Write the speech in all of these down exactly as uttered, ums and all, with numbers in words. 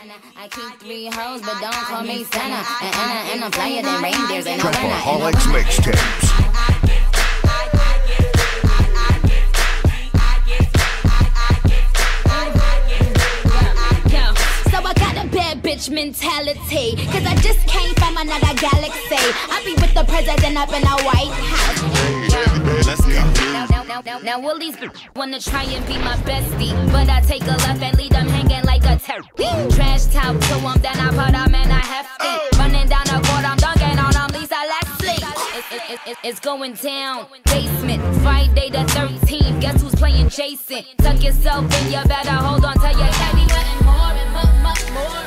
I keep three hoes, but don't call me Santa. And, and, and I'm flyer than reindeers and I'm Trapaholics mixtapes. Bitch mentality, cause I just came from another galaxy. I be with the president up in the White House. Let's go. Now, now, now, now, now will these wanna try and be my bestie, but I take a left and leave them hanging like a turkey. Trash talk to them, then I put them in a hefty. Running down the court, I'm dunking on them, Lisa Leslie. It's, it, it, it's going down. Basement, Friday the thirteenth. Guess who's playing Jason? Tuck yourself in, you better hold on to your heavy and more and more, much more.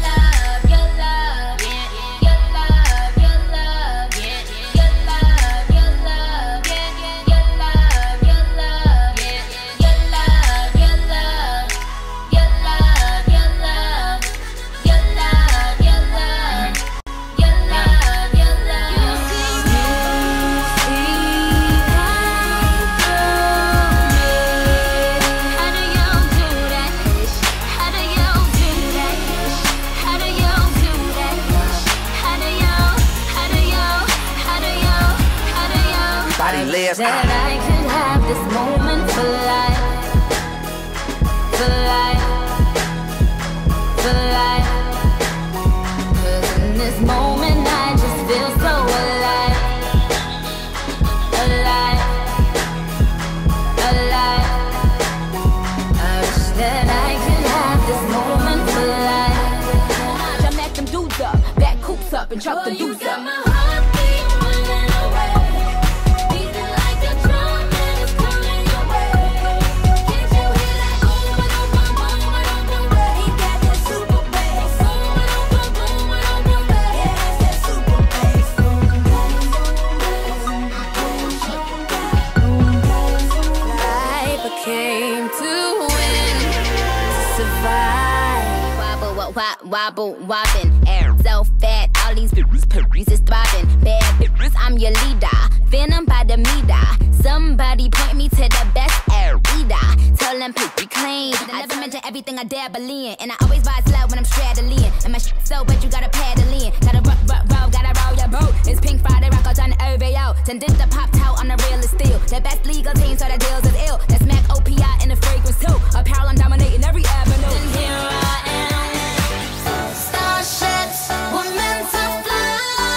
That I could have this moment for life, for life, for life. Cause in this moment I just feel so alive, alive, alive. I wish that I could have this moment for life. Jump at them dudes up, back coops up and chop the dudes up. Wobble, wobbin', air so fat, all these bitches, purries is throbbing. Bad bitches, I'm your leader, venom by the meter. Somebody point me to the best air reader. Tell them pick clean. I never mention everything I dabble in, and I always buy slow when I'm straddling. And my shit so wet, you gotta paddle in. Gotta rock, rock, roll, gotta roll your boat. It's Pink Friday, rock out on the O V O. Then did the pop out on the realest steel. The best legal team, so the deals is ill. That's Mac O P I in the fragrance too. Apparel, I'm dominating every avenue. And here I am. Starships were meant to fly.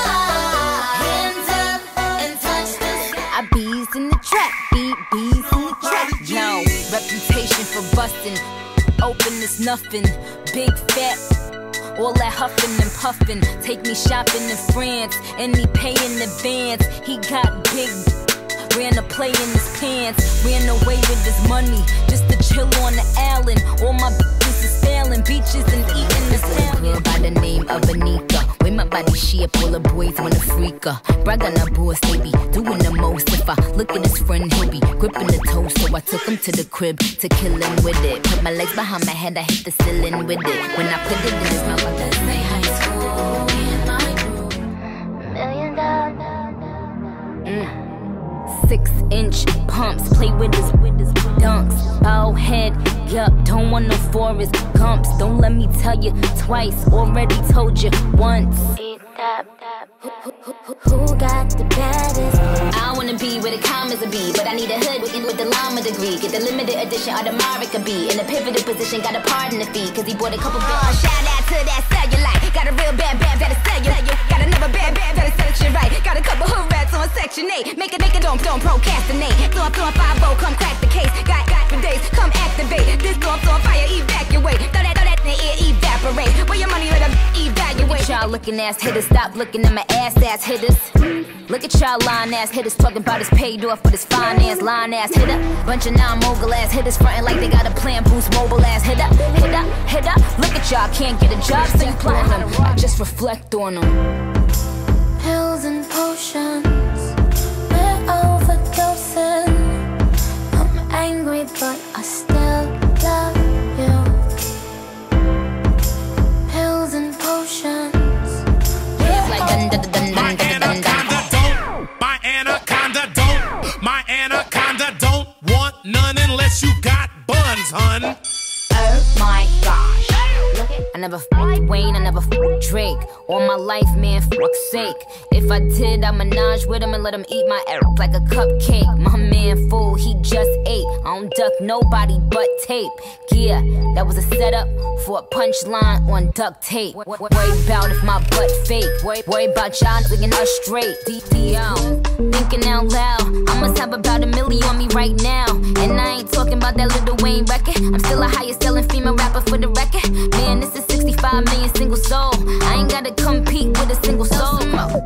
Hands up and touch the sky. I bees in the trap, beat bees in the trap. No reputation for busting. Open is nothing. Big fat. All that huffing and puffing. Take me shopping in France, and he pay in advance. He got big. Ran a play in his pants. Ran away with his money just to chill on the island. All my bitches is failing, beaches and eating this girl by the name of Anika. With my body shape, all the boys wanna freak her. Brag on the boys, they be doing the most. If I look at his friend, he'll be gripping the toes. So I took him to the crib to kill him with it. Put my legs behind my head, I hit the ceiling with it. When I put it in his mouth, I just say high school. Me and my crew, million dollars. Mm. Six inch pumps, play with his, with his dunks. Bow head, yup, don't want no Forrest Gumps. Don't let me tell you twice, already told you once. Who, who, who, who got the baddest? I wanna be where the commas a be, but I need a hood with, with the llama degree. Get the limited edition or the Marika B. In a pivotal position, got a pardon the fee, cause he bought a couple bills. Oh, shout out to that cellulite. Got a real bad bad that'll sell you. Got another bad bad that'll sell you right. Got a couple hood rats on section eight. Make it, make it, don't, don't procrastinate. Throw up, throw up, five oh, come crack the case. Got, got for days, come activate. This throw up, throw up, fire, evacuate. Throw that, throw that in the air, evaporate. Where your money, let them evaluate. Y'all looking ass hitters, stop looking at my ass ass hitters. Look at y'all line ass hitters talking about his paid off with his finance line ass hitter. Bunch of non-mogul ass hitters frontin' like they got a plan boost mobile ass hitter. Hitter, hitter. Look at y'all, can't get a job, so you plotting them. I just reflect on them. Pills and potions, we're overdosing. I'm angry, but I still love you. Pills and potions. My anaconda don't, my anaconda don't, my anaconda don't want none unless you got buns, hun. Oh my gosh, look at I never f Wayne, I never f Drake. All my life, man, fuck's sake. If I did, I Minaj with him and let him eat my air like a cupcake. My man fool, he just ate. I don't duck nobody but tape. Yeah, that was a setup for a punchline on duct tape. Worry about if my butt fake. Worry about y'all looking us straight. D D O, thinking out loud. I must have about a million on me right now. And I ain't talking about that Lil Wayne record. I'm still a highest selling female rapper for the record. Man, this is sixty-five million single soul. I ain't gotta compete with a single soul.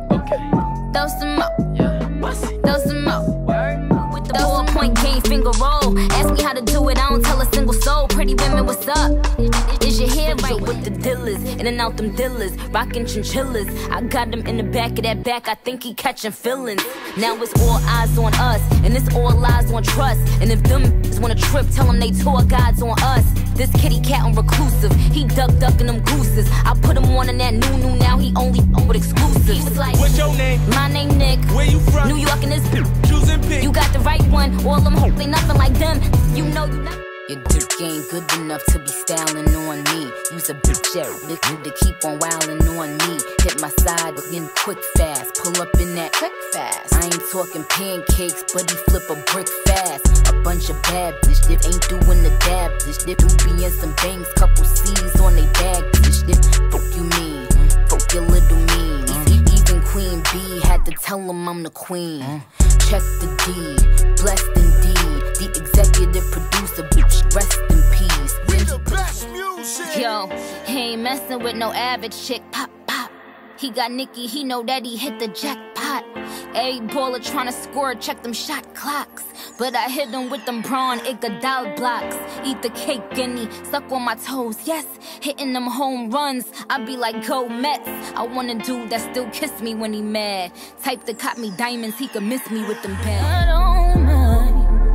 Throw some more. Throw some more. With the ballpoint game finger roll. Ask me how to do it, I don't tell a single soul. Pretty women, what's up? Is your hair right with the dealers? In and out them dealers, rockin' chinchillas. I got him in the back of that back, I think he catching feelings. Now it's all eyes on us, and it's all lies on trust. And if them wanna trip, tell them they tour guides on us. This kitty cat on reclusive, he duck duckin' them gooses. I put him on in that new new, now he only on with exclusives. He was like, what's your name? My name Nick. Where you from? New York and this choosing pick. You got the right one, all them hope ain't nothing like them. You know you not. Your dick ain't good enough to be styling on me. Use a bitch at liquid to keep on wildin' on me. Hit my side again quick fast. Pull up in that quick fast. I ain't talking pancakes, but he flip a brick fast. A bunch of bad bitch that ain't doing the dab bitch. They do be in some bangs, couple C's on they bag bitch. That fuck you mean, fuck your little mean. Even Queen B had to tell him I'm the queen. Check the D, blessed indeed. The executive producer, bitch, rest in peace. We the best music. Yo, he ain't messing with no average chick. Pop, pop. He got Nicki, he know that he hit the jackpot. Every baller tryna score, check them shot clocks. But I hit him with them brawn Iguodala blocks. Eat the cake and he suck on my toes, yes. Hitting them home runs, I be like, go Mets. I want a dude that still kiss me when he mad. Type to cop me diamonds, he could miss me with them bands. I don't mind.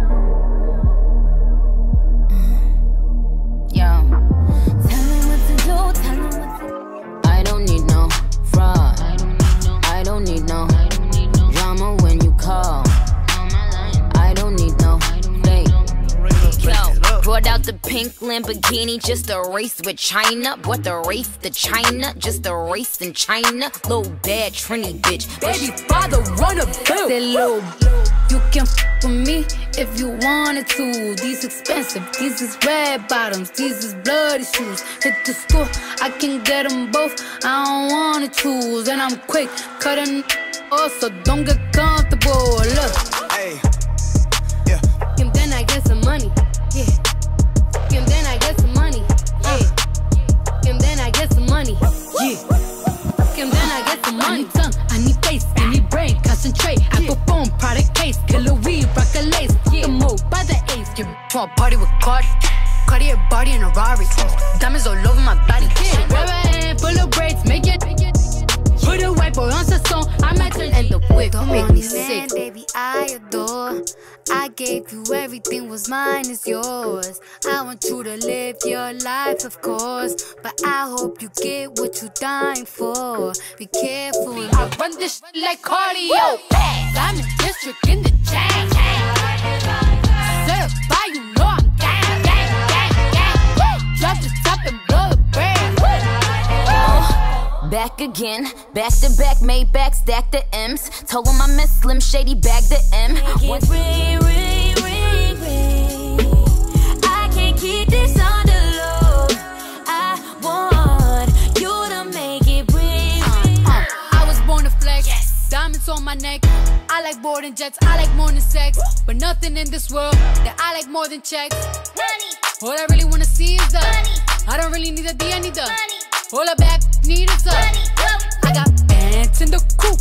Yo, tell me what to do, tell me what to do. I don't need no fraud. I don't need no drama when you call. I don't need no fake. Yo, brought out the pink Lamborghini just a race with China. What the race to China? Just a race in China. Little bad Trini bitch. Baby father run a bill. That little you can f with me if you wanted to. These expensive, these is red bottoms, these is bloody shoes. Hit the store, I can get them both. I don't wanna choose, and I'm quick cutting off, so don't get comfortable. Look, Hey, yeah. and then I get some money, yeah. And then I get some money, yeah. And then I get some money, yeah. And then I get some money. I need tongue, I need face, I need brain, concentrate. I go phone, product case, killer weed, rock a lace. Yeah, move by the ace. You want party with Cardi, Cardi a body in a Rari. Diamonds all over my body. Yeah, grab a hand, full of braids, make it. Put a white boy on the song, I might turn and the whip. Don't make me sick. Baby, I adore. I gave you everything, was mine is yours. I want you to live your life, of course, but I hope you get what you're dying for. Be careful. I run this shit like cardio. I'm in district in the chain. Certified, you know I'm gang, gang, gang, gang. Drop the top and blow the brand. Oh, back again, back to back, made back, stack the M's. Told him I miss Slim Shady, bag the M. One ring, ring, ring, ring. I can't keep this on the low. I want you to make it ring, ring. Uh, I was born to flex, yes. Diamonds on my neck. I like boarding jets, I like more than sex, but nothing in this world that I like more than checks. Money. All I really wanna see is the money. I don't really need a D, I need the money. All I back need is the money. I got bands in the coupe.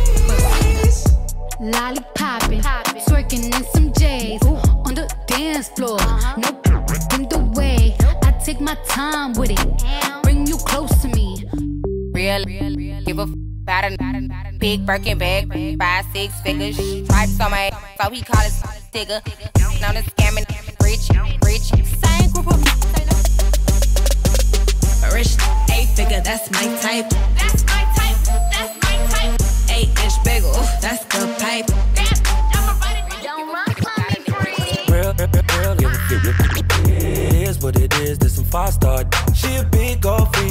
Lolly poppin', twerking in some J's. Ooh. On the dance floor, uh-huh. No in the way. I take my time with it, bring you close to me. Real, real, real. Give a f about a big Birkin bag, five, six figures. Stripes on my ass, so he call it nigga. Known as scamming, rich, rich. Same group of a rich eight figure, that's my type. That's my type, that's my type. Eight inch bagel, that's the pipe. Don't run from me, free. Real, real, real, real. It is what it is, there's some five star. She a big old freak.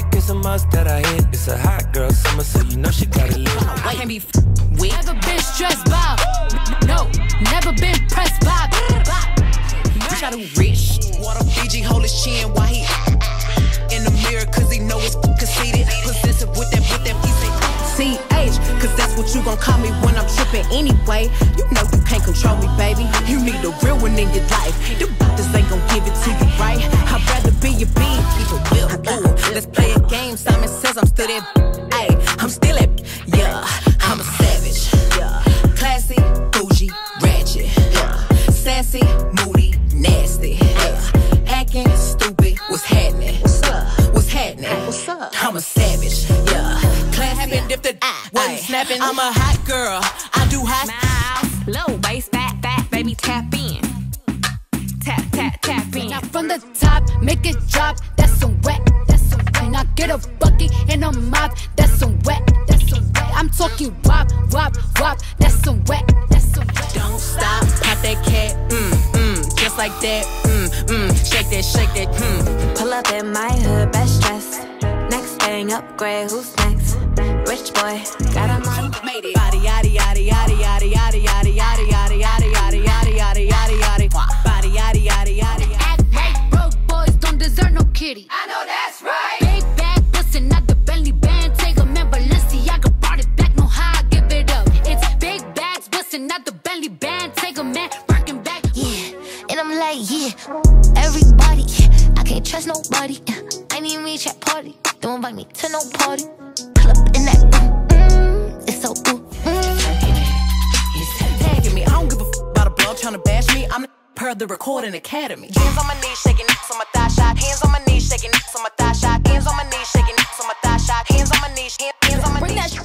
must that I hit. It's a hot girl summer, so you know she gotta live. I can't be with. Never been stressed by. No, never been pressed by. Bitch, I do rich. Water Fiji, hold his chin while he in the mirror, cause he know it's conceited. Possessive with that, with that piece of C H, cause that's what you gon' call me when I'm trippin' anyway. You know you can't control me, baby. You need a real one in your life. The bitches ain't gon' give it to you, right? I'd rather be your big people will. Ooh, let's play a game. Simon says I'm still that. Ayy, I'm still that. Yeah, I'm a savage. Yeah, classy, bougie, ratchet. Yeah, sassy, moody, nasty. Yeah, acting stupid. What's happening? What's up? What's happening? What's up? I'm a savage. Yeah, classy. If the wasn't snapping, I'm a hot girl. I do hot mouth, low bass, fat, fat, baby, tap in. Tap, tap, tap in. Now from the top, make it drop. That's some wet. That's some wet. Now get a bucket and a mop. That's some wet. That's some wet. I'm talking wop, wop, wop. That's some wet. That's some wet. Don't stop, pop that cat, mm, mm, just like that, mm, mm, shake that, shake that, mm. Pull up in my hood, best dressed. Next thing, upgrade, who's next? Rich boy, got him on, made it. Body, yaddy, yaddy, yaddy, yaddy, yaddy, yaddy, yaddy, yaddy, yaddy, yaddy, yaddy, yaddy, yaddy, yaddy. Body, yaddy, yaddy, yaddy. Act right, broke boys don't deserve no kitty. I know that's right. Big bag, bustin' not the Bentley band. Take a man, Balenciaga brought it back. No how I give it up. It's big bags, bustin' not the Bentley band. Take a man, rockin' back. Yeah, and I'm like, yeah, everybody. I can't trust nobody. I need me chat party. Don't invite me to no party. Pull up in that boom, mm, it's so ooh, mm. He's tagging me. I don't give a f about a blog trying to bash me. I'm the per the recording academy. Hands on my knees, shaking nicks on my thigh shot. Hands on my knees, shaking nicks on my thigh shot. Hands on my knees, shaking nicks on my thigh shot. Hands on my knees, hands on my Bring knees.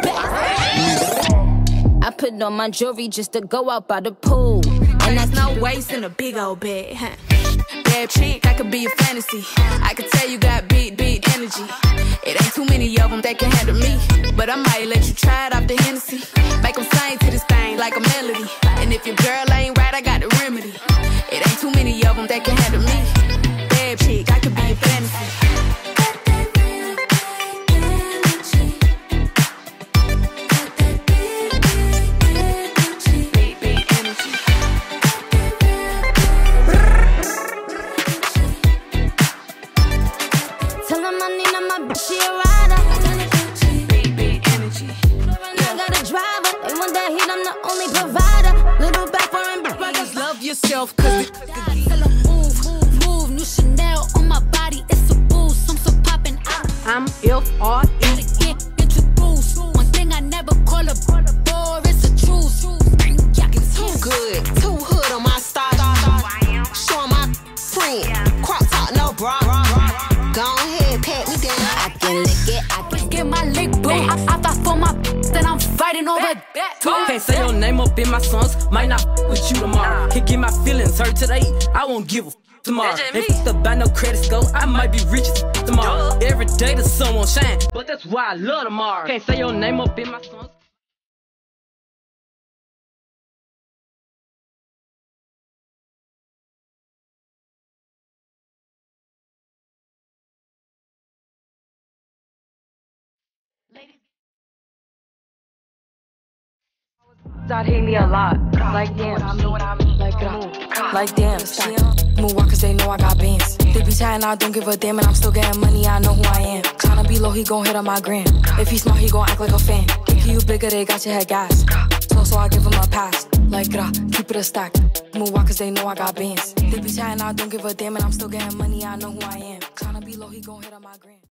that I put on my jewelry just to go out by the pool. And that's no waist in a big old bed, huh? Bad chick, I could be a fantasy. I could tell you got big, big energy. It ain't too many of them that can handle me. But I might let you try it off the Hennessy. Make them sing to this thing like a melody. And if your girl ain't right, I got the remedy. It ain't too many of them that can handle me. Bad chick, I could be a fantasy. She a rider. Big, big energy. I got a driver. They want that heat, I'm the only provider. Little back for him, brothers. Love yourself, cause tell her move, move. New Chanel on my body, it's a boost. I'm so poppin'. I'm ill or gotta get introduced. One thing I never call a bore, it's a truce. Too good, too hood on my style. Showing my friend. Crop top, no bra. Go ahead, pat me down. I can lick it, I can get my lick boo. I, I thought for my then I'm fighting over that too. Can't say your name up in my songs, might not f with you tomorrow. Can't get my feelings hurt today, I won't give a f tomorrow. If it's about no credit score, I might be rich as f tomorrow. Every day the sun won't shine, but that's why I love tomorrow. Can't say your name up in my songs. That hate me a lot. Like damn, you know what I mean? Like that. Like damn, move walk cause they know I got bands. They be chatting, I don't give a damn, and I'm still getting money, I know who I am. Tryna be low, he gon' hit on my gram. If he smart, he gon' act like a fan. Think you bigger, they got your head gas. So, so I give him a pass. Like gra, keep it a stack. Move walk cause they know I got bands. They be chatting, I don't give a damn, and I'm still getting money, I know who I am. Tryna be low, he gon' hit on my gram.